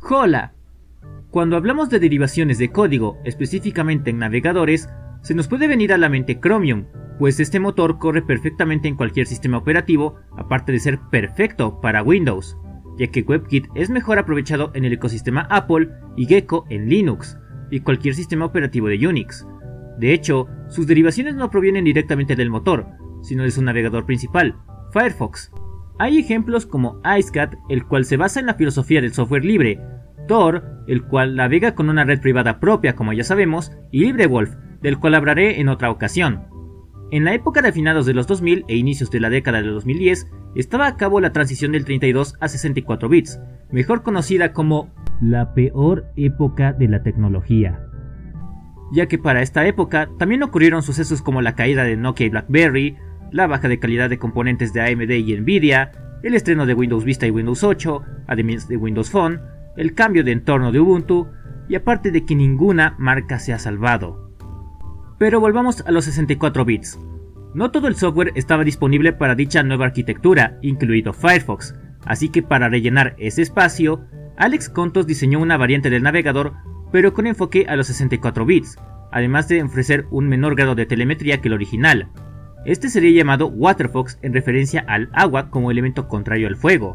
¡Hola! Cuando hablamos de derivaciones de código, específicamente en navegadores, se nos puede venir a la mente Chromium, pues este motor corre perfectamente en cualquier sistema operativo, aparte de ser perfecto para Windows, ya que WebKit es mejor aprovechado en el ecosistema Apple y Gecko en Linux, y cualquier sistema operativo de Unix. De hecho, sus derivaciones no provienen directamente del motor, sino de su navegador principal, Firefox. Hay ejemplos como IceCat, el cual se basa en la filosofía del software libre, Tor, el cual navega con una red privada propia como ya sabemos, y LibreWolf, del cual hablaré en otra ocasión. En la época de finados de los 2000 e inicios de la década de 2010, estaba a cabo la transición del 32 a 64 bits, mejor conocida como la peor época de la tecnología, ya que para esta época también ocurrieron sucesos como la caída de Nokia y BlackBerry, la baja de calidad de componentes de AMD y Nvidia, el estreno de Windows Vista y Windows 8, además de Windows Phone, el cambio de entorno de Ubuntu, y aparte de que ninguna marca se ha salvado. Pero volvamos a los 64 bits. No todo el software estaba disponible para dicha nueva arquitectura, incluido Firefox, así que para rellenar ese espacio, Alex Contos diseñó una variante del navegador, pero con enfoque a los 64 bits, además de ofrecer un menor grado de telemetría que el original. Este sería llamado WaterFox en referencia al agua como elemento contrario al fuego.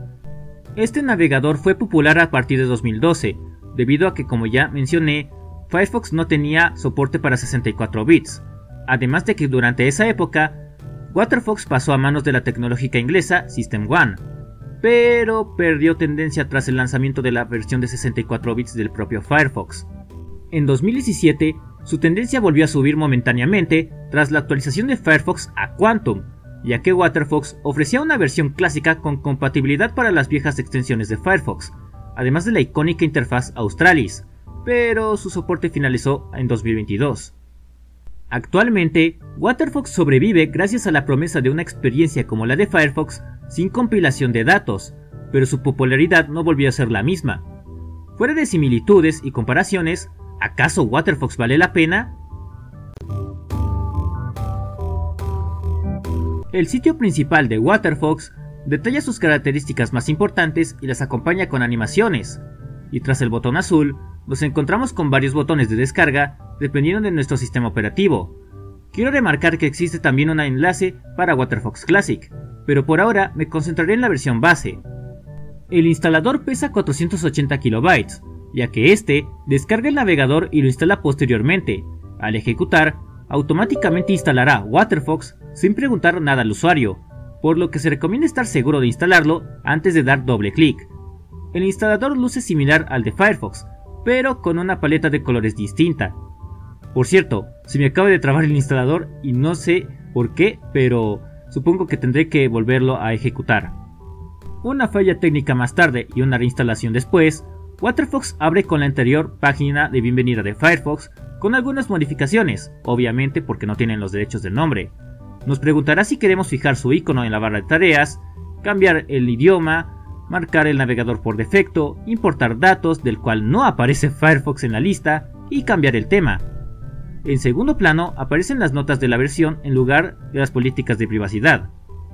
Este navegador fue popular a partir de 2012, debido a que, como ya mencioné, Firefox no tenía soporte para 64 bits, además de que durante esa época, WaterFox pasó a manos de la tecnológica inglesa System1, pero perdió tendencia tras el lanzamiento de la versión de 64 bits del propio Firefox. En 2017, su tendencia volvió a subir momentáneamente tras la actualización de Firefox a Quantum, ya que WaterFox ofrecía una versión clásica con compatibilidad para las viejas extensiones de Firefox, además de la icónica interfaz Australis, pero su soporte finalizó en 2022. Actualmente, WaterFox sobrevive gracias a la promesa de una experiencia como la de Firefox sin compilación de datos, pero su popularidad no volvió a ser la misma. Fuera de similitudes y comparaciones, ¿acaso WaterFox vale la pena? El sitio principal de WaterFox detalla sus características más importantes y las acompaña con animaciones, y tras el botón azul, nos encontramos con varios botones de descarga dependiendo de nuestro sistema operativo. Quiero remarcar que existe también un enlace para WaterFox Classic, pero por ahora me concentraré en la versión base. El instalador pesa 480 KB, ya que este descarga el navegador y lo instala posteriormente. Al ejecutar, automáticamente instalará WaterFox sin preguntar nada al usuario, por lo que se recomienda estar seguro de instalarlo antes de dar doble clic. El instalador luce similar al de Firefox, pero con una paleta de colores distinta. Por cierto, se me acaba de trabar el instalador y no sé por qué, pero supongo que tendré que volverlo a ejecutar. Una falla técnica más tarde y una reinstalación después, WaterFox abre con la anterior página de bienvenida de Firefox con algunas modificaciones, obviamente porque no tienen los derechos del nombre. Nos preguntará si queremos fijar su icono en la barra de tareas, cambiar el idioma, marcar el navegador por defecto, importar datos del cual no aparece Firefox en la lista y cambiar el tema. En segundo plano aparecen las notas de la versión en lugar de las políticas de privacidad.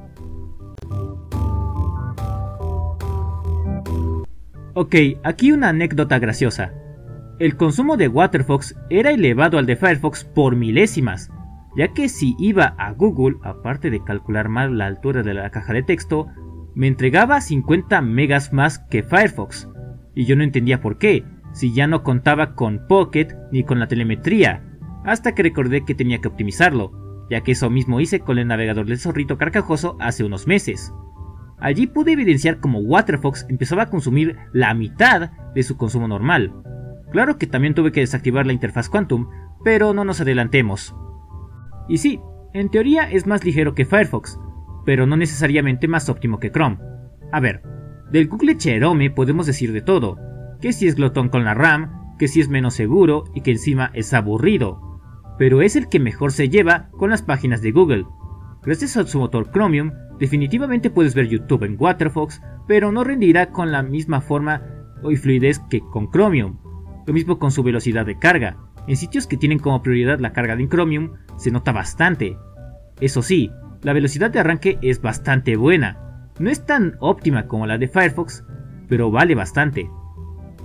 Ok, aquí una anécdota graciosa. El consumo de WaterFox era elevado al de Firefox por milésimas, ya que si iba a Google, aparte de calcular mal la altura de la caja de texto, me entregaba 50 megas más que Firefox, y yo no entendía por qué, si ya no contaba con Pocket ni con la telemetría, hasta que recordé que tenía que optimizarlo, ya que eso mismo hice con el navegador del zorrito carcajoso hace unos meses. Allí pude evidenciar cómo WaterFox empezaba a consumir la mitad de su consumo normal. Claro que también tuve que desactivar la interfaz Quantum, pero no nos adelantemos. Y sí, en teoría es más ligero que Firefox, pero no necesariamente más óptimo que Chrome. A ver, del Google Chrome podemos decir de todo, que si es glotón con la RAM, que si es menos seguro y que encima es aburrido, pero es el que mejor se lleva con las páginas de Google. Gracias a su motor Chromium, definitivamente puedes ver YouTube en WaterFox, pero no rendirá con la misma forma y fluidez que con Chromium. Lo mismo con su velocidad de carga. En sitios que tienen como prioridad la carga de Chromium, se nota bastante. Eso sí, la velocidad de arranque es bastante buena. No es tan óptima como la de Firefox, pero vale bastante.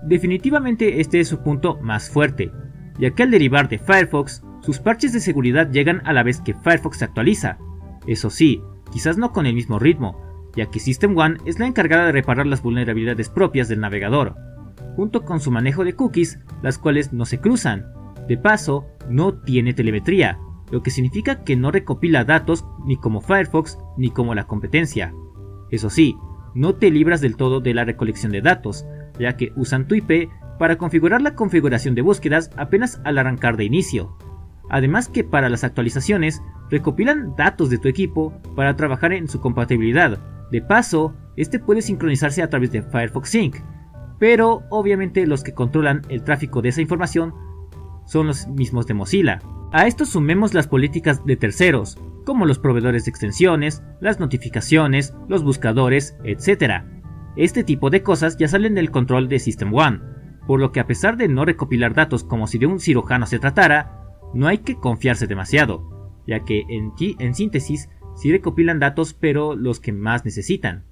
Definitivamente este es su punto más fuerte, ya que al derivar de Firefox, sus parches de seguridad llegan a la vez que Firefox se actualiza. Eso sí, quizás no con el mismo ritmo, ya que System One es la encargada de reparar las vulnerabilidades propias del navegador, junto con su manejo de cookies, las cuales no se cruzan. De paso, no tiene telemetría, lo que significa que no recopila datos ni como Firefox ni como la competencia. Eso sí, no te libras del todo de la recolección de datos, ya que usan tu IP para configurar la configuración de búsquedas apenas al arrancar de inicio. Además que para las actualizaciones, recopilan datos de tu equipo para trabajar en su compatibilidad. De paso, este puede sincronizarse a través de Firefox Sync, pero obviamente los que controlan el tráfico de esa información son los mismos de Mozilla. A esto sumemos las políticas de terceros, como los proveedores de extensiones, las notificaciones, los buscadores, etc. Este tipo de cosas ya salen del control de System One, por lo que a pesar de no recopilar datos como si de un cirujano se tratara, no hay que confiarse demasiado, ya que en síntesis sí recopilan datos pero los que más necesitan.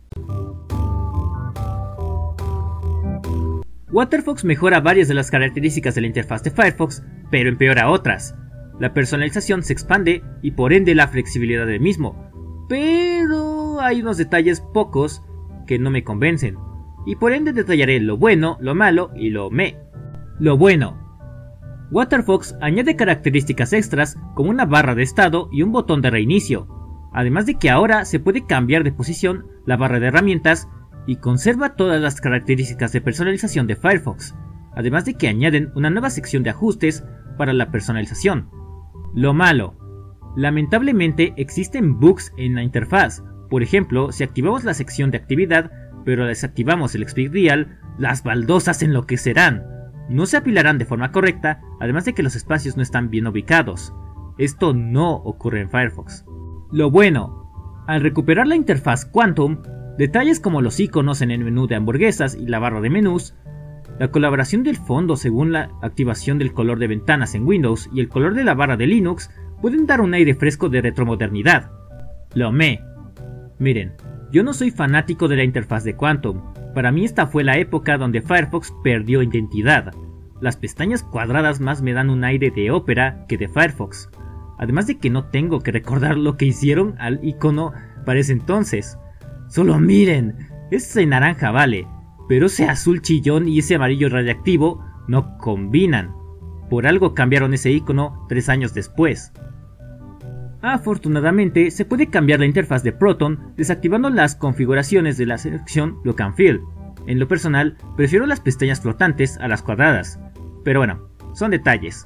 WaterFox mejora varias de las características de la interfaz de Firefox, pero empeora otras. La personalización se expande y por ende la flexibilidad del mismo, pero hay unos detalles pocos que no me convencen, y por ende detallaré lo bueno, lo malo y lo meh. Lo bueno: WaterFox añade características extras como una barra de estado y un botón de reinicio, además de que ahora se puede cambiar de posición la barra de herramientas y conserva todas las características de personalización de Firefox, además de que añaden una nueva sección de ajustes para la personalización. Lo malo: lamentablemente existen bugs en la interfaz. Por ejemplo, si activamos la sección de actividad pero desactivamos el Speed Dial, las baldosas enloquecerán. No se apilarán de forma correcta, además de que los espacios no están bien ubicados. Esto no ocurre en Firefox. Lo bueno: al recuperar la interfaz Quantum, detalles como los iconos en el menú de hamburguesas y la barra de menús, la coloración del fondo según la activación del color de ventanas en Windows y el color de la barra de Linux pueden dar un aire fresco de retromodernidad. Lo meh: miren, yo no soy fanático de la interfaz de Quantum. Para mí esta fue la época donde Firefox perdió identidad. Las pestañas cuadradas más me dan un aire de Opera que de Firefox. Además de que no tengo que recordar lo que hicieron al icono para ese entonces. Solo miren, ese naranja vale, pero ese azul chillón y ese amarillo radiactivo no combinan. Por algo cambiaron ese icono 3 años después. Afortunadamente, se puede cambiar la interfaz de Proton desactivando las configuraciones de la sección Look and Feel. En lo personal, prefiero las pestañas flotantes a las cuadradas, pero bueno, son detalles.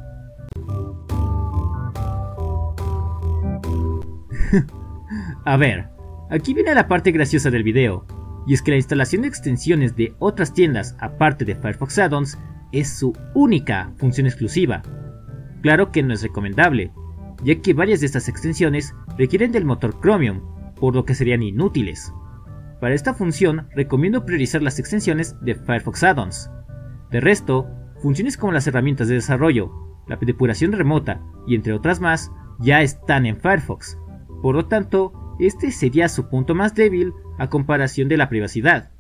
A ver, aquí viene la parte graciosa del video, y es que la instalación de extensiones de otras tiendas aparte de Firefox Add-ons es su única función exclusiva. Claro que no es recomendable, ya que varias de estas extensiones requieren del motor Chromium, por lo que serían inútiles. Para esta función recomiendo priorizar las extensiones de Firefox Add-ons. De resto, funciones como las herramientas de desarrollo, la depuración remota y entre otras más ya están en Firefox. Por lo tanto, este sería su punto más débil a comparación de la privacidad.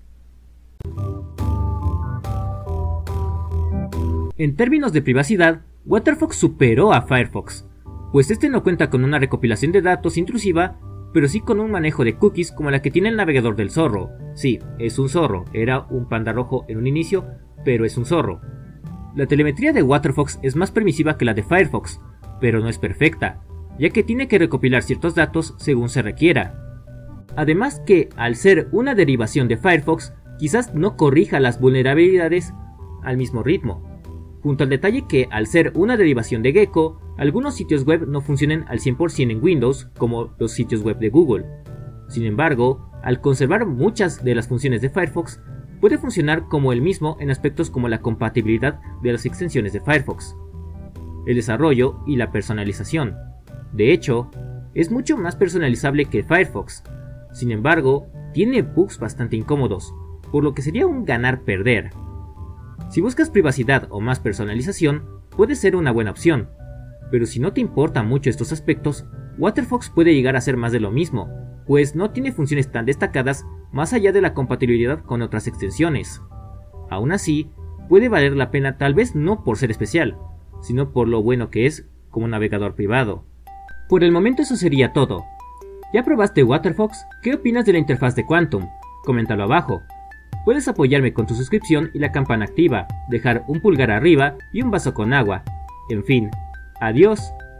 En términos de privacidad, WaterFox superó a Firefox, pues este no cuenta con una recopilación de datos intrusiva, pero sí con un manejo de cookies como la que tiene el navegador del zorro. Sí, es un zorro, era un panda rojo en un inicio, pero es un zorro. La telemetría de WaterFox es más permisiva que la de Firefox, pero no es perfecta, ya que tiene que recopilar ciertos datos según se requiera. Además que, al ser una derivación de Firefox, quizás no corrija las vulnerabilidades al mismo ritmo. Junto al detalle que, al ser una derivación de Gecko, algunos sitios web no funcionan al 100% en Windows, como los sitios web de Google. Sin embargo, al conservar muchas de las funciones de Firefox, puede funcionar como el mismo en aspectos como la compatibilidad de las extensiones de Firefox, el desarrollo y la personalización. De hecho, es mucho más personalizable que Firefox. Sin embargo, tiene bugs bastante incómodos, por lo que sería un ganar-perder. Si buscas privacidad o más personalización, puede ser una buena opción, pero si no te importan mucho estos aspectos, WaterFox puede llegar a ser más de lo mismo, pues no tiene funciones tan destacadas más allá de la compatibilidad con otras extensiones. Aún así, puede valer la pena tal vez no por ser especial, sino por lo bueno que es como navegador privado. Por el momento eso sería todo. ¿Ya probaste WaterFox? ¿Qué opinas de la interfaz de Quantum? Coméntalo abajo. Puedes apoyarme con tu suscripción y la campana activa, dejar un pulgar arriba y un vaso con agua. En fin, adiós.